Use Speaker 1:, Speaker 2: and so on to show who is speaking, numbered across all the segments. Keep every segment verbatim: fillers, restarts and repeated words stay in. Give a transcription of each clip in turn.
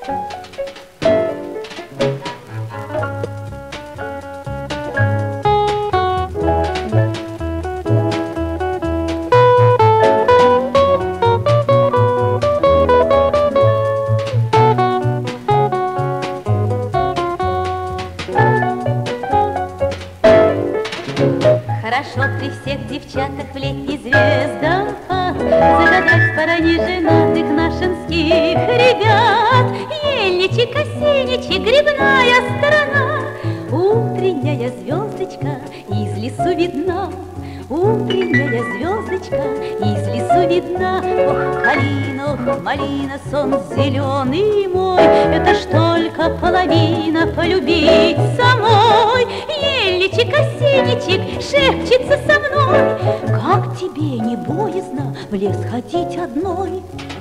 Speaker 1: Хорошо при всех девчатах в летний звездопад загадать пора неженатых нашинских ребят. Ельничек, осенничек, грибная сторона, утренняя звездочка из лесу видна. Утренняя звездочка из лесу видна. Ох, калина, ох, малина, сон зеленый мой, это ж только половина полюбить самой. Ельничек, осенничек шепчется со мной, как тебе не боязно в лес ходить одной?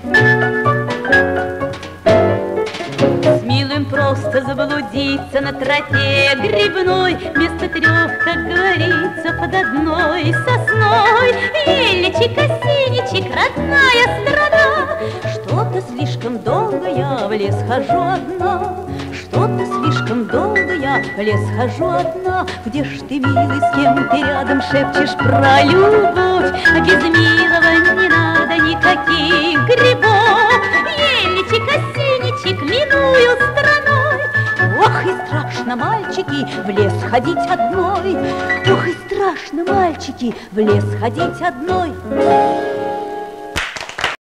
Speaker 1: С милым просто заблудиться на тропе грибной, вместо трех, как говорится, под одной сосной. Ельничек, осенничек, родная сторона, что-то слишком долго я в лес хожу одна. Что-то слишком долго я в лес хожу одна. Где ж ты, милый, с кем ты рядом шепчешь про любовь? А без милого не надо никаких грибов. Ельничек, осенничек миную стороной. Ох, и страшно, мальчики, в лес ходить одной. Ох, и страшно, мальчики, в лес ходить одной.